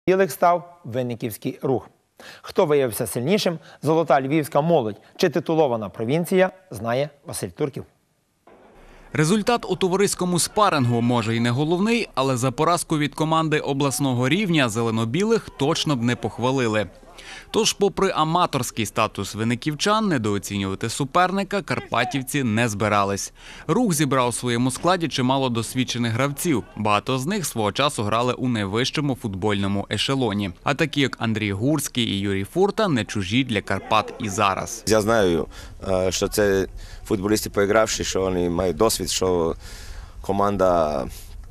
Білих став Винниківський Рух. Хто виявився сильнішим – золота львівська молодь чи титулована провінція – знає Василь Турків. Результат у товариському спарингу може і не головний, але за поразку від команди обласного рівня зелено-білих точно б не похвалили. Тож, попри аматорський статус винниківчан, недооцінювати суперника карпатівці не збирались. Рух зібрав у своєму складі чимало досвідчених гравців. Багато з них свого часу грали у найвищому футбольному ешелоні. А такі, як Андрій Гурський і Юрій Фурта, не чужі для Карпат і зараз. Я знаю, що це футболісти поігравші, що вони мають досвід, що команда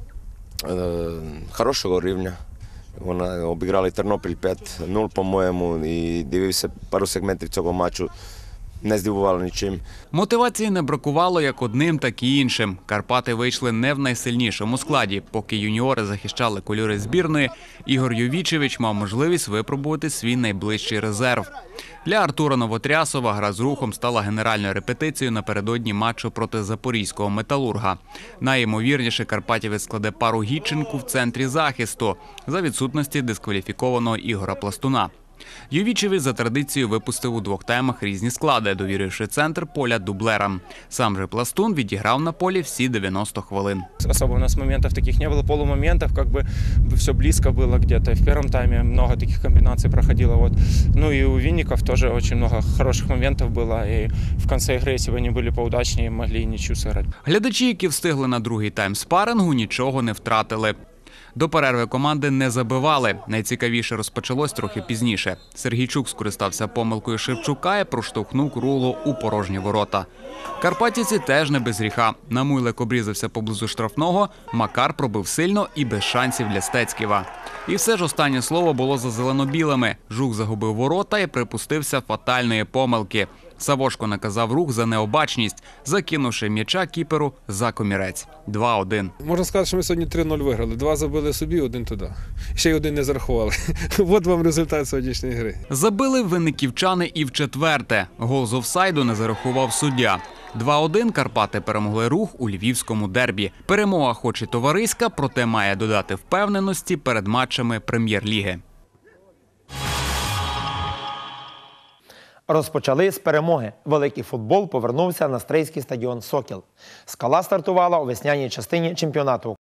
хорошого рівня. Вони обіграли Тернопіль 5-0, по-моєму, і дивився пару сегментів цього матчу. Не здивувало нічим. Мотивації не бракувало як одним, так і іншим. Карпати вийшли не в найсильнішому складі. Поки юніори захищали кольори збірної, Ігор Йовічевич мав можливість випробувати свій найближчий резерв. Для Артура Новотрясова гра з Рухом стала генеральною репетицією напередодні матчу проти запорізького «Металурга». Найімовірніше карпатівець складе пару Гітченку в центрі захисту за відсутності дискваліфікованого Ігора Пластуна. Йовічевич за традицією випустив у двох таймах різні склади, довіривши центр поля дублерам. Сам же Пластун відіграв на полі всі 90 хвилин. Особо у нас моментов таких не было, полумоментов, как бы все близко было где-то. В первом тайме много таких комбинаций проходило. Ну и у Винников тоже очень много хороших моментов было. И в конце игры, если бы они были поудачнее, могли и ничью сыграть. Глядачі, які встигли на другий тайм спарингу, нічого не втратили. До перерви команди не забивали. Найцікавіше розпочалось трохи пізніше. Сергійчук скористався помилкою Шевчука і проштовхнув круглу у порожні ворота. Карпатівці теж не без гріха. Намуйлик обрізався поблизу штрафного, Макар пробив сильно і без шансів для Стецьківа. І все ж останнє слово було за зелено-білими. Жук загубив ворота і припустився фатальної помилки. Савошко наказав Рух за необачність, закинувши м'яча кіперу за комірець. 2-1. Можна сказати, що ми сьогодні 3-0 виграли. 2 забили собі, 1 туди. Ще й 1 не зарахували. От вам результат сьогоднішньої гри. Забили винниківчани і в четверте. Гол з офсайду не зарахував суддя. 2-1 Карпати перемогли Рух у львівському дербі. Перемога хоч і товариська, проте має додати впевненості перед матчами Прем'єр-ліги. Розпочали з перемоги. Великий футбол повернувся на стрийський стадіон «Сокіл». «Скала» стартувала у весняній частині чемпіонату